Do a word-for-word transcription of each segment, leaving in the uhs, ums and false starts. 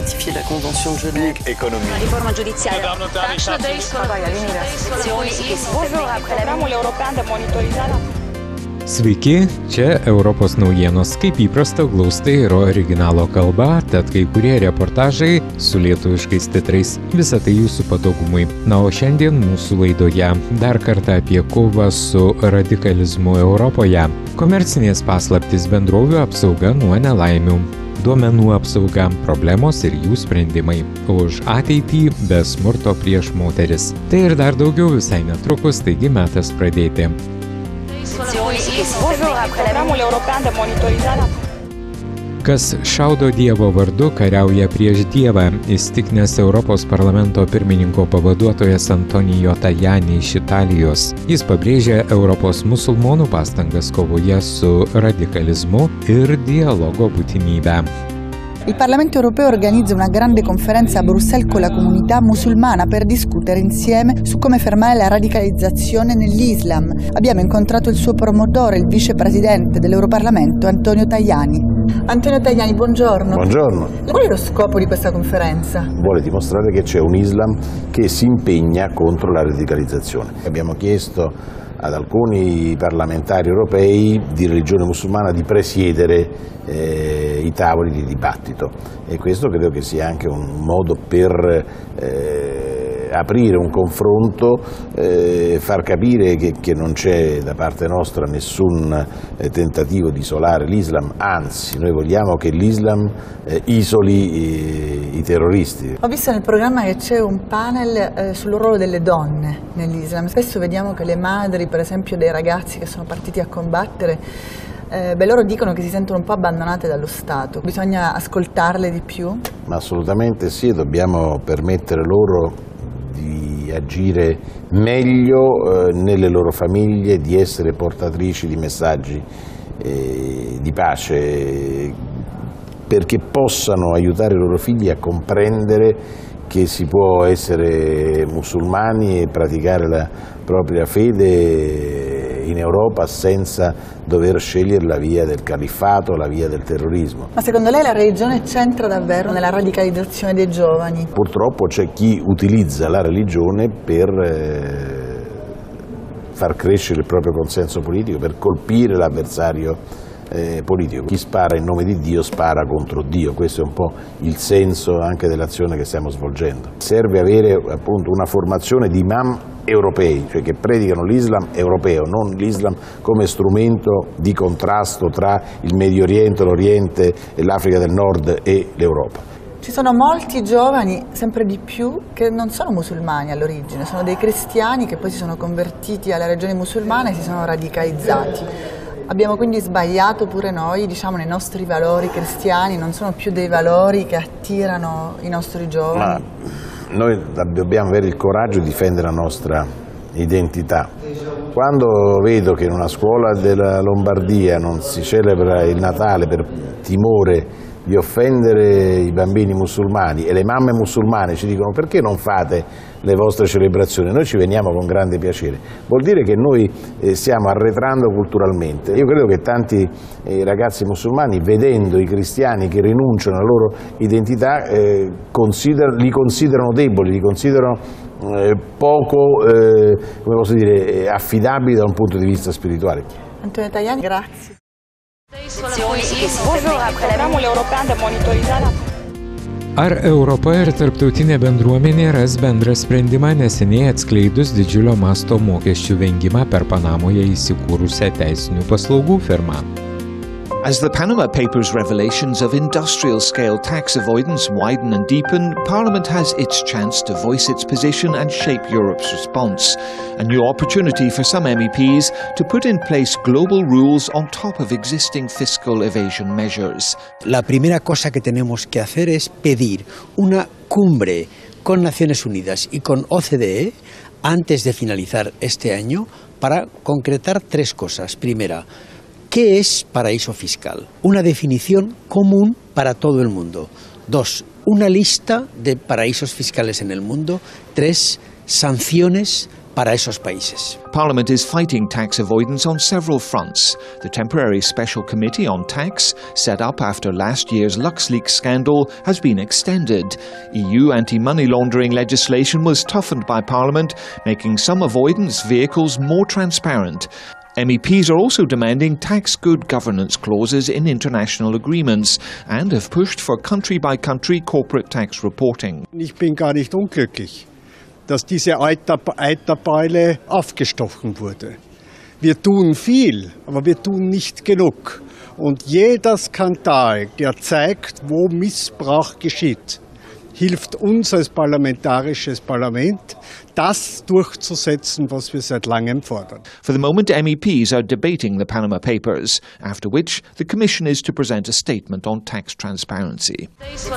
ratifié la Convention de Genève. Économie. Riforma giudiziaria. Sveiki, čia Europos naujienos. Kaip įprasta, glaustai yra originalo kalba, tad kai kurie reportažai su lietuviškais titrais. Visą tai jūsų patogumui. Na, o šiandien mūsų laidoje dar kartą apie kovą su radikalizmu Europoje. Komercinės paslaptys, bendrovių apsauga nuo nelaimių. Duomenų apsauga, problemos ir jų sprendimai. Už ateitį be smurto prieš moteris. Tai ir dar daugiau visai netrukus, taigi metas pradėti. Kas šaudo Dievo vardu, kariauja prieš Dievą, įsitikinęs Europos parlamento pirmininko pavaduotojas Antonijo Tajani iš Italijos. Jis pabrėžia Europos musulmonų pastangas kovoje su radikalizmu ir dialogo būtinybę. Il Parlamento europeo organizza una grande conferenza a Bruxelles con la comunità musulmana per discutere insieme su come fermare la radicalizzazione nell'Islam. Abbiamo incontrato il suo promotore, il vicepresidente dell'Europarlamento, Antonio Tajani. Antonio Tajani, buongiorno. Buongiorno. Qual è lo scopo di questa conferenza? Vuole dimostrare che c'è un Islam che si impegna contro la radicalizzazione. Abbiamo chiesto ad alcuni parlamentari europei di religione musulmana di presiedere eh, i tavoli di dibattito e questo credo che sia anche un modo per eh, aprire un confronto, eh, far capire che, che non c'è da parte nostra nessun eh, tentativo di isolare l'Islam, anzi noi vogliamo che l'Islam eh, isoli eh, i terroristi. Ho visto nel programma che c'è un panel eh, sul ruolo delle donne nell'Islam. Spesso vediamo che le madri, per esempio dei ragazzi che sono partiti a combattere, eh, beh, loro dicono che si sentono un po' abbandonate dallo Stato. Bisogna ascoltarle di più? Ma assolutamente sì, dobbiamo permettere loro di agire meglio eh, nelle loro famiglie, di essere portatrici di messaggi eh, di pace, perché possano aiutare i loro figli a comprendere che si può essere musulmani e praticare la propria fede in Europa senza dover scegliere la via del califfato, la via del terrorismo. Ma secondo lei la religione c'entra davvero nella radicalizzazione dei giovani? Purtroppo c'è chi utilizza la religione per eh, far crescere il proprio consenso politico, per colpire l'avversario Eh, politico. Chi spara in nome di Dio spara contro Dio, questo è un po' il senso anche dell'azione che stiamo svolgendo. Serve avere appunto una formazione di imam europei, cioè che predicano l'Islam europeo, non l'Islam come strumento di contrasto tra il Medio Oriente, l'Oriente, l'Africa del Nord e l'Europa. Ci sono molti giovani, sempre di più, che non sono musulmani all'origine, sono dei cristiani che poi si sono convertiti alla religione musulmana e si sono radicalizzati. Abbiamo quindi sbagliato pure noi, diciamo, nei nostri valori cristiani, non sono più dei valori che attirano i nostri giovani. Ma noi dobbiamo avere il coraggio di difendere la nostra identità. Quando vedo che in una scuola della Lombardia non si celebra il Natale per timore di offendere i bambini musulmani e le mamme musulmane ci dicono perché non fate le vostre celebrazioni, noi ci veniamo con grande piacere, vuol dire che noi eh, stiamo arretrando culturalmente. Io credo che tanti eh, ragazzi musulmani, vedendo i cristiani che rinunciano alla loro identità, eh, consider- li considerano deboli, li considerano eh, poco eh, come posso dire, affidabili da un punto di vista spirituale. Antonio Tajani, grazie. Ar Europa ir tarptautinė bendruomenė ras bendrą sprendimą neseniai atskleidus didžiulio masto mokesčių vengimą per Panamoje įsikūrusią teisinių paslaugų firmą? As the Panama Papers revelations of industrial-scale tax avoidance widen and deepen, Parliament has its chance to voice its position and shape Europe's response. A new opportunity for some M E Ps to put in place global rules on top of existing fiscal evasion measures. La primera cosa que tenemos que hacer es pedir una cumbre con Naciones Unidas y con O C D E antes de finalizar este año para concretar tres cosas. Primera, ¿qué es paraíso fiscal? Una definición común para todo el mundo. Dos, una lista de paraísos fiscales en el mundo. Tres, sanciones para esos países. Parliament is fighting tax avoidance on several fronts. The temporary special committee on tax, set up after last year's LuxLeaks scandal, has been extended. E U anti-money laundering legislation was toughened by Parliament, making some avoidance vehicles more transparent. M E Ps are also demanding tax good governance clauses in international agreements and have pushed for country-by-country corporate tax reporting. Ich bin gar nicht unglücklich, dass diese Eiterbeule aufgestochen wurde. Wir tun viel, aber wir tun nicht genug. Und jeder Skandal, der zeigt, wo Missbrauch geschieht, hilft uns als parlamentarisches Parlament, das durchzusetzen, was wir seit langem fordern. For the moment, M E Ps are debating the Panama Papers, after which the Commission is to present a statement on tax transparency.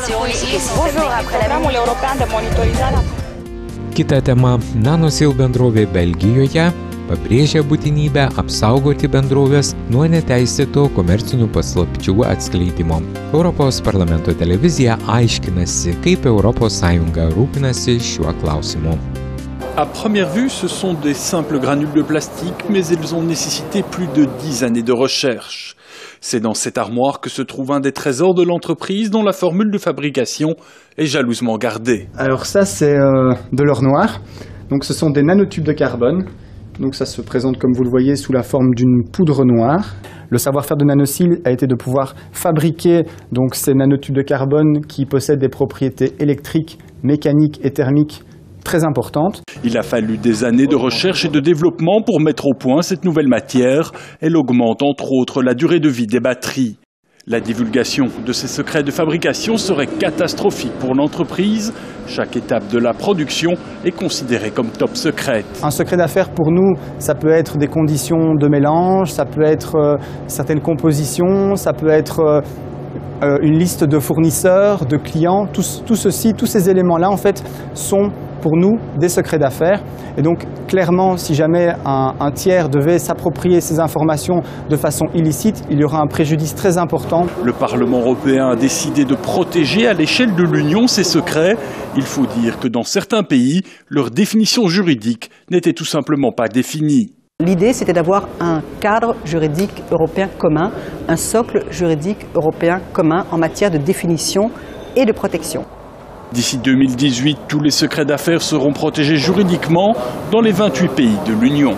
Kita tema – Nanosil bendrovė Belgijoje pabrėžia būtinybę apsaugoti bendrovės nuo neteisėto komercinių paslapčių atskleidimo. Europos parlamento televizija aiškinasi, kaip Europos Sąjunga rūpinasi šiuo klausimu. À première vue, ce sont des simples granules de plastique, mais elles ont nécessité plus de dix années de recherche. C'est dans cette armoire que se trouve un des trésors de l'entreprise dont la formule de fabrication est jalousement gardée. Alors ça, c'est euh, de l'or noir. Donc ce sont des nanotubes de carbone. Donc ça se présente, comme vous le voyez, sous la forme d'une poudre noire. Le savoir-faire de Nanosil a été de pouvoir fabriquer donc, ces nanotubes de carbone qui possèdent des propriétés électriques, mécaniques et thermiques très importantes. Il a fallu des années de recherche et de développement pour mettre au point cette nouvelle matière. Elle augmente entre autres la durée de vie des batteries. La divulgation de ces secrets de fabrication serait catastrophique pour l'entreprise. Chaque étape de la production est considérée comme top secrète. Un secret d'affaires pour nous, ça peut être des conditions de mélange, ça peut être euh, certaines compositions, ça peut être euh, une liste de fournisseurs, de clients. Tout, tout ceci, tous ces éléments-là, en fait, sont pour nous des secrets d'affaires. Et donc, clairement, si jamais un, un tiers devait s'approprier ces informations de façon illicite, il y aura un préjudice très important. Le Parlement européen a décidé de protéger à l'échelle de l'Union ces secrets. Il faut dire que dans certains pays, leur définition juridique n'était tout simplement pas définie. L'idée, c'était d'avoir un cadre juridique européen commun, un socle juridique européen commun en matière de définition et de protection. D'ici deux mille dix-huit, tous les secrets d'affaires seront protégés juridiquement dans les vingt-huit pays de l'Union.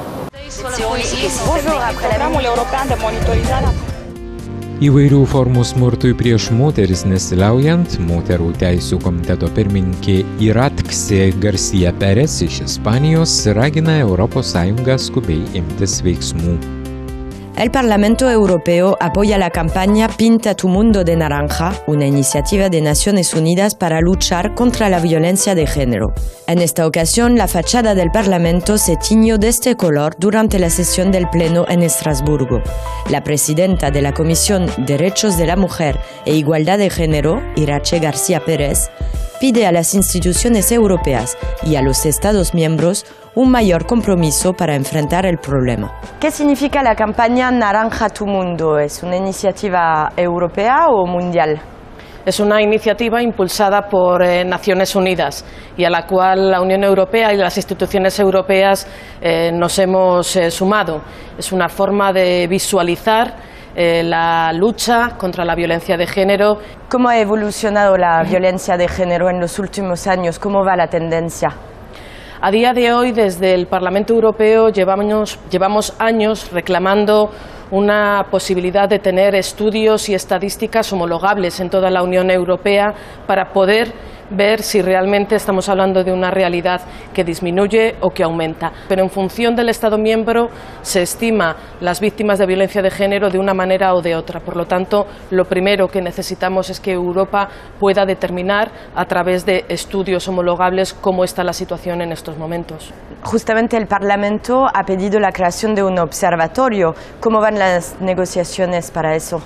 Įvairių formų smurtui prieš moteris nesiliaujant, Moterų teisių komiteto pirmininkė Iratkse García Pérez iš Ispanijos ragina Europos Sąjungą skubiai imtis veiksmų. El Parlamento Europeo apoya la campaña Pinta tu mundo de naranja, una iniciativa de Naciones Unidas para luchar contra la violencia de género. En esta ocasión, la fachada del Parlamento se tiñó de este color durante la sesión del Pleno en Estrasburgo. La presidenta de la Comisión Derechos de la Mujer e Igualdad de Género, Irache García Pérez, pide a las instituciones europeas y a los Estados miembros un mayor compromiso para enfrentar el problema. ¿Qué significa la campaña Naranja tu Mundo? ¿Es una iniciativa europea o mundial? Es una iniciativa impulsada por eh, Naciones Unidas y a la cual la Unión Europea y las instituciones europeas eh, nos hemos eh, sumado. Es una forma de visualizar eh, la lucha contra la violencia de género. ¿Cómo ha evolucionado la violencia de género en los últimos años? ¿Cómo va la tendencia? A día de hoy, desde el Parlamento Europeo, llevamos, llevamos años reclamando una posibilidad de tener estudios y estadísticas homologables en toda la Unión Europea para poder ver si realmente estamos hablando de una realidad que disminuye o que aumenta. Pero en función del Estado miembro se estima las víctimas de violencia de género de una manera o de otra. Por lo tanto, lo primero que necesitamos es que Europa pueda determinar a través de estudios homologables cómo está la situación en estos momentos. Justamente el Parlamento ha pedido la creación de un observatorio. ¿Cómo van las negociaciones para eso?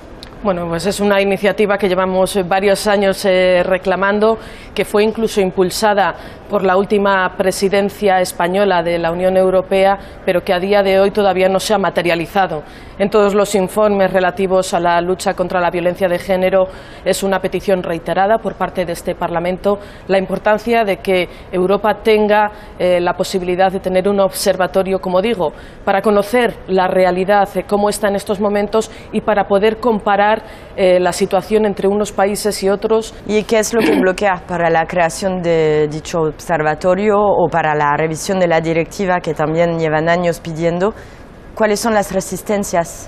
Bueno, pues es una iniciativa que llevamos varios años eh, reclamando, que fue incluso impulsada por la última presidencia española de la Unión Europea, pero que a día de hoy todavía no se ha materializado. En todos los informes relativos a la lucha contra la violencia de género es una petición reiterada por parte de este Parlamento la importancia de que Europa tenga eh, la posibilidad de tener un observatorio, como digo, para conocer la realidad de cómo está en estos momentos y para poder comparar eh, la situación entre unos países y otros. ¿Y qué es lo que bloquea para la creación de dicho observatorio o para la revisión de la directiva que también llevan años pidiendo? ¿Cuáles son las resistencias?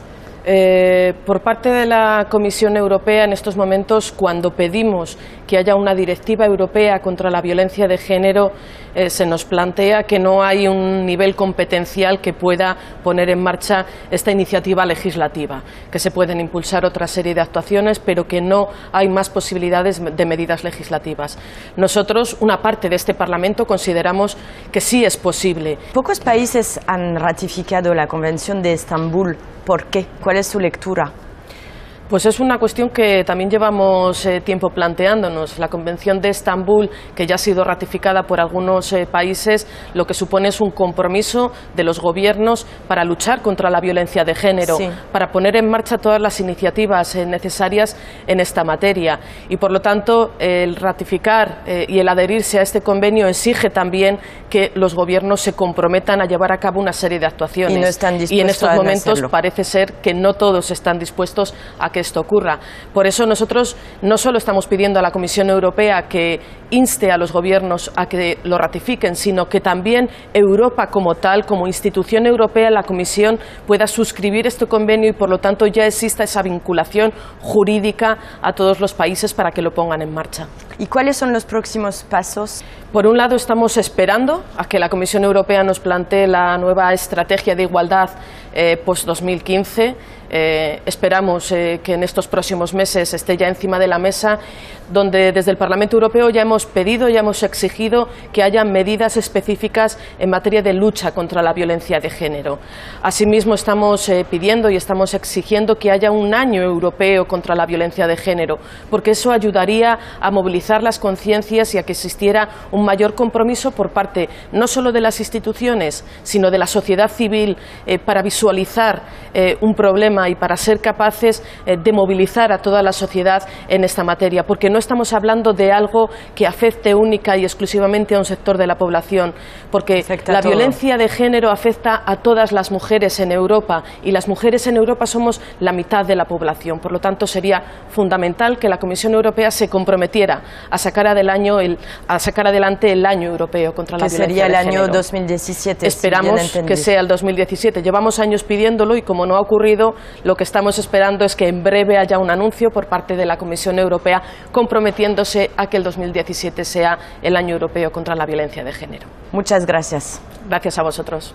Eh, por parte de la Comisión Europea, en estos momentos, cuando pedimos que haya una directiva europea contra la violencia de género, eh, se nos plantea que no hay un nivel competencial que pueda poner en marcha esta iniciativa legislativa, que se pueden impulsar otra serie de actuaciones, pero que no hay más posibilidades de medidas legislativas. Nosotros, una parte de este Parlamento, consideramos que sí es posible. Pocos países han ratificado la Convención de Estambul. ¿Por qué? ¿Cuál es su lectura? Pues es una cuestión que también llevamos eh, tiempo planteándonos. La Convención de Estambul, que ya ha sido ratificada por algunos eh, países, lo que supone es un compromiso de los gobiernos para luchar contra la violencia de género, sí, para poner en marcha todas las iniciativas eh, necesarias en esta materia. Y por lo tanto, eh, el ratificar eh, y el adherirse a este convenio exige también que los gobiernos se comprometan a llevar a cabo una serie de actuaciones. Y no están dispuestos y en estos a momentos hacerlo. Parece ser que no todos están dispuestos a que esto ocurra. Por eso nosotros no solo estamos pidiendo a la Comisión Europea que inste a los gobiernos a que lo ratifiquen, sino que también Europa como tal, como institución europea, la Comisión pueda suscribir este convenio y por lo tanto ya exista esa vinculación jurídica a todos los países para que lo pongan en marcha. ¿Y cuáles son los próximos pasos? Por un lado, estamos esperando a que la Comisión Europea nos plantee la nueva estrategia de igualdad eh, post dos mil quince. Eh, esperamos eh, que en estos próximos meses esté ya encima de la mesa, donde desde el Parlamento Europeo ya hemos pedido, ya hemos exigido que haya medidas específicas en materia de lucha contra la violencia de género. Asimismo, estamos eh, pidiendo y estamos exigiendo que haya un año europeo contra la violencia de género, porque eso ayudaría a movilizar las conciencias y a que existiera un mayor compromiso por parte no solo de las instituciones, sino de la sociedad civil eh, para visualizar eh, un problema y para ser capaces eh, de movilizar a toda la sociedad en esta materia, porque no estamos hablando de algo que afecte única y exclusivamente a un sector de la población, porque afecta la a todo. Violencia de género afecta a todas las mujeres en Europa y las mujeres en Europa somos la mitad de la población. Por lo tanto, sería fundamental que la Comisión Europea se comprometiera a sacar, del año el, a sacar adelante el año europeo contra la violencia de género. Que sería el año dos mil diecisiete. Esperamos si bien que sea el dos mil diecisiete. Llevamos años pidiéndolo y como no ha ocurrido, lo que estamos esperando es que en breve haya un anuncio por parte de la Comisión Europea comprometiéndose a que el dos mil diecisiete sea el año europeo contra la violencia de género. Muchas gracias. Gracias a vosotros.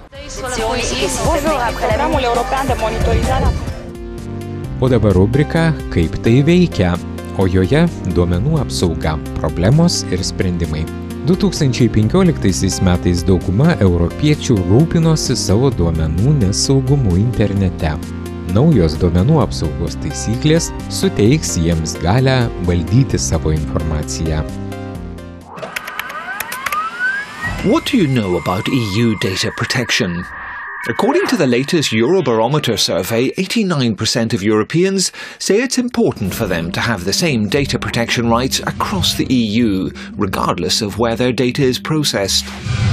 O dabar rubrika Kaip tai veikia, o joje duomenų apsauga, problemos ir sprendimai. du tūkstančiai penkioliktaisiais metais dauguma europiečių rūpinosi savo duomenų nesaugumu internete. Naujos duomenų apsaugos taisyklės suteiks jiems galę valdyti savo informaciją. What do you know about E U data protection? According to the latest Eurobarometer survey, eighty-nine percent of Europeans say it's important for them to have the same data protection rights across the E U, regardless of where their data is processed.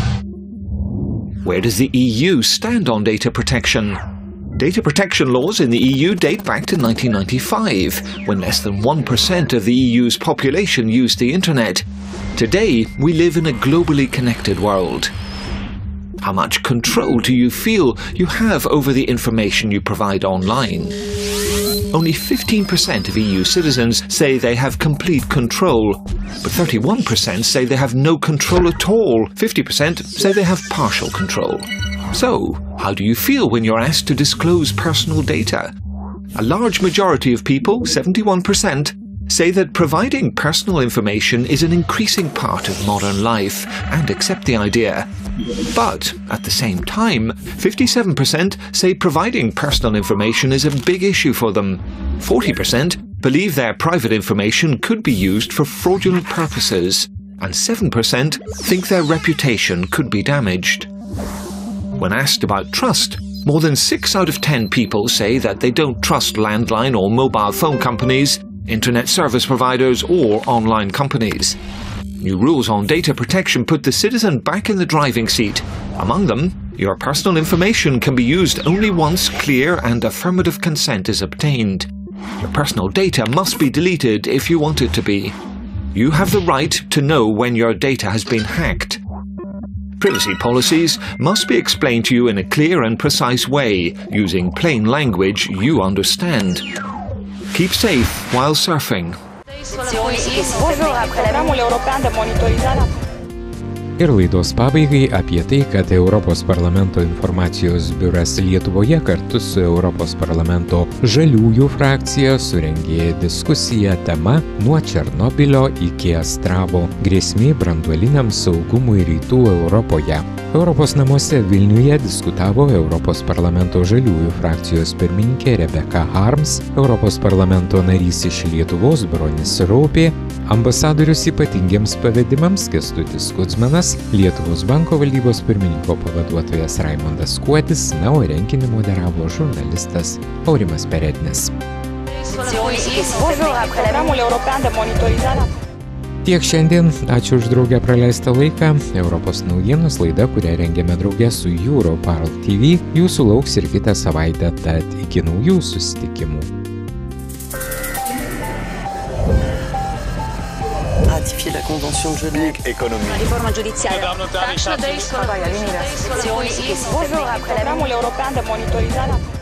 Where does the E U stand on data protection? Data protection laws in the E U date back to nineteen ninety-five, when less than one percent of the E U's population used the internet. Today, we live in a globally connected world. How much control do you feel you have over the information you provide online? Only fifteen percent of E U citizens say they have complete control, but thirty-one percent say they have no control at all. fifty percent say they have partial control. So, how do you feel when you're asked to disclose personal data? A large majority of people, seventy-one percent, say that providing personal information is an increasing part of modern life and accept the idea. But, at the same time, fifty-seven percent say providing personal information is a big issue for them. forty percent believe their private information could be used for fraudulent purposes, and seven percent think their reputation could be damaged. When asked about trust, more than six out of ten people say that they don't trust landline or mobile phone companies, internet service providers, or online companies. New rules on data protection put the citizen back in the driving seat. Among them, your personal information can be used only once clear and affirmative consent is obtained. Your personal data must be deleted if you want it to be. You have the right to know when your data has been hacked. Privacy policies must be explained to you in a clear and precise way, using plain language you understand. Keep safe while surfing. Ir laidos pabaigai apie tai, kad Europos parlamento informacijos biuras Lietuvoje kartu su Europos parlamento žaliųjų frakcija surengė diskusiją tema Nuo Černobylio iki Astravo – grėsmė branduoliniam saugumui rytų Europoje. Europos namuose Vilniuje diskutavo Europos parlamento žaliųjų frakcijos pirmininkė Rebeka Harms, Europos parlamento narys iš Lietuvos Bronis Ropė, ambasadorius ypatingiems pavedimams Kęstutis Kudzmanas, Lietuvos banko valdybos pirmininko pavaduotojas Raimondas Kuodis, na, o renginį moderavo žurnalistas Aurimas Perednis. Tiek šiandien, ačiū už draugę praleistą laiką. Europos naujienos laida, kurią rengėme drauge su Europarl T V, jūsų lauks ir kitą savaitę, tad iki naujų susitikimų. Ratifier la Convention de Genève. Économie. Réforme judiciaire. Travail à l'université. Bonjour, après l'European de monitorizare.